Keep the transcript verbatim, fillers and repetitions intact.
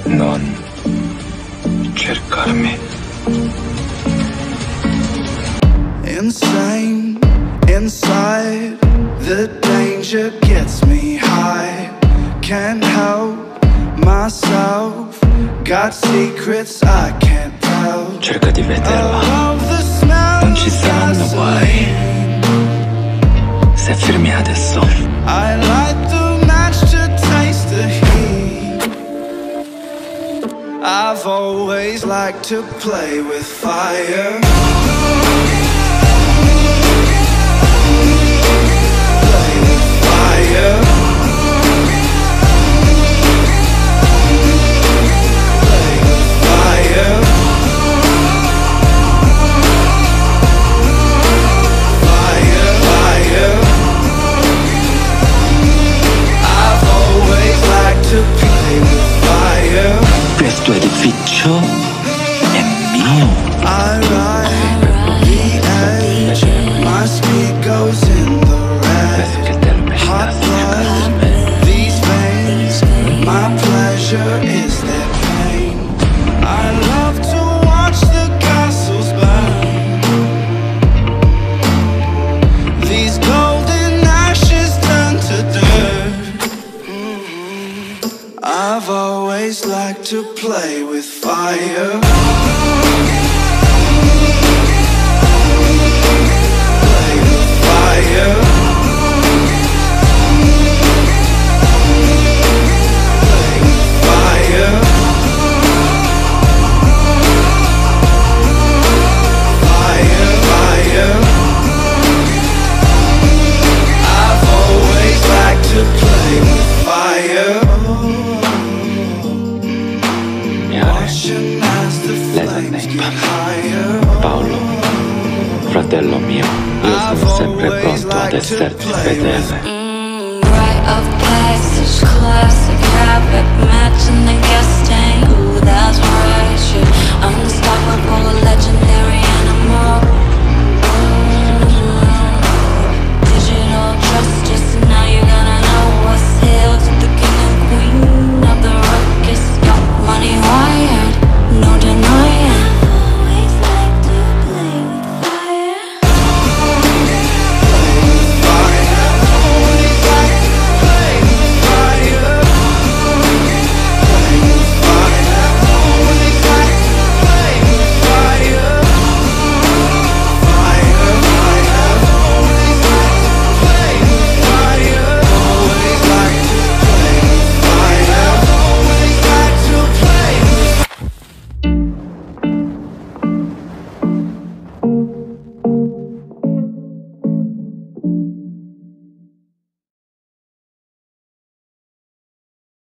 Non cercarmi. Insane, inside, the danger gets me high. Can't help myself, got secrets I can't tell. Cerca di vederla, non ci saranno guai se fermi adesso. I light the match to taste the heat. I've always liked to play with fire. Play with fire. Play with fire. Fire, fire. I've always liked to play with fire. Questo edificio è mio. I ride the edge, my speed goes in the red. Hot blood, these veins, my pleasure is their pain. I love to watch the castles burn. These golden ashes turn to dirt. Mm-hmm. I've always liked to play with fire. Play with fire. Play with fire. Fire, fire. I've always liked to play with fire. Watching as the flames get higher. Paolo, fratello mio, io sono sempre pronto ad esserti fedele. Mm, rite of passage, classic habit.